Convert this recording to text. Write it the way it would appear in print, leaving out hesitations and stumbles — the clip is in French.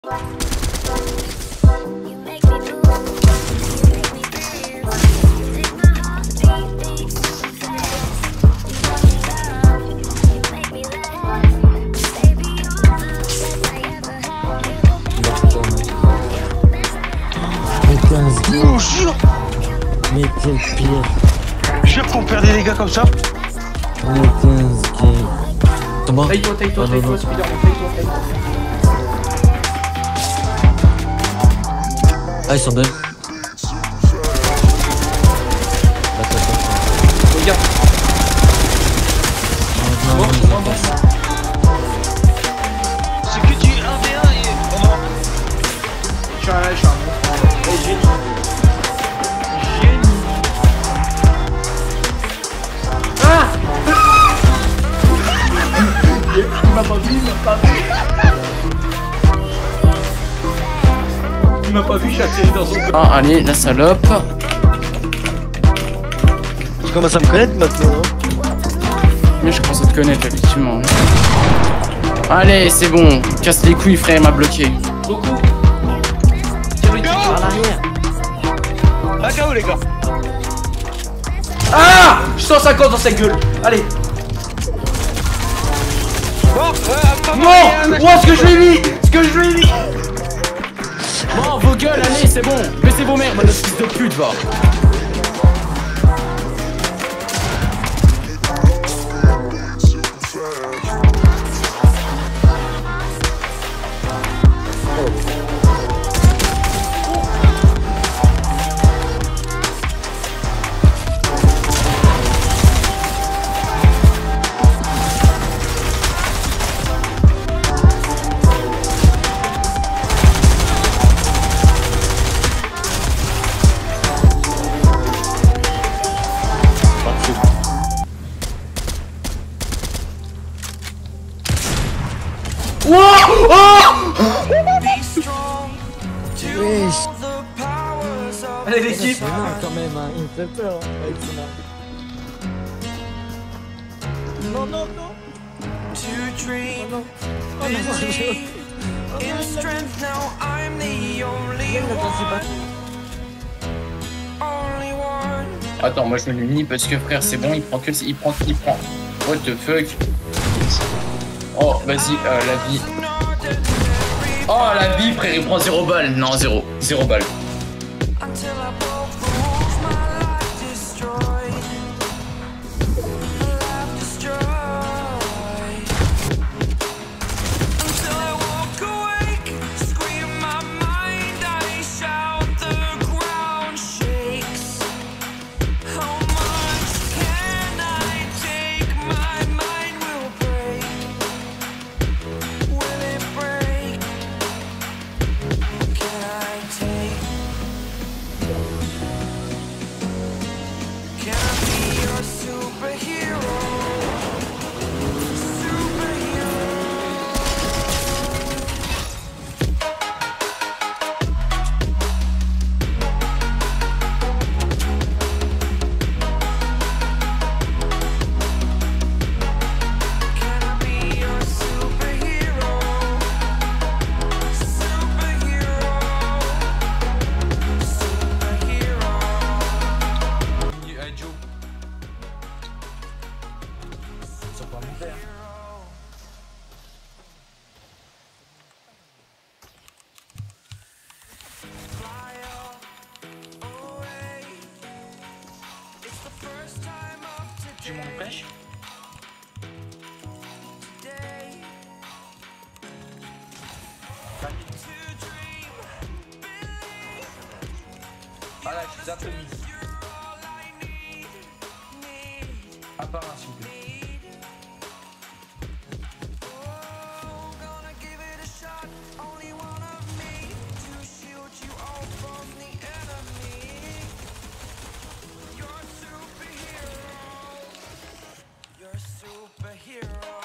Non, jure. Mais quel pire. Jure qu'on perd des dégâts comme ça. Mais 15 games. Thomas. Taille-toi, Spider-Man, taille-toi. Ah, ils sont deux. Regarde. Non, C'est que du 1v1 et... Oh non. Je suis un monstre. Et génie. Ah! Il m'a pas vu, Il m'a pas vu, je suis atterri dans son... Ah, allez, la salope. Tu commences à me connaître maintenant, hein. Mais je commence à te connaître, effectivement. Allez, c'est bon. Casse les couilles, frère, il m'a bloqué. Beaucoup. à l'arrière. Ah, KO les gars. Ah! Je sens 50 dans sa gueule. Allez. Non! Oh, ce que je lui ai mis! Ce que je lui ai mis! Bon, vos gueules, allez, c'est bon. Baissez vos mères, notre fils de pute, va. Wesh. Allez, l'équipe! C'est énorme quand même, hein. Il me fait peur, hein, avec son arme. Non, non, non. Attends, moi je me l'unis parce que frère, c'est bon, il prend que... Il prend... What the fuck? Oh, vas-y, la vie. Oh, la vie, frère, il prend 0 balles. Non, 0 balles. Tu m'en empêches? Ah là, je suis atomisé. À part un s'il vous plaît. Superhero.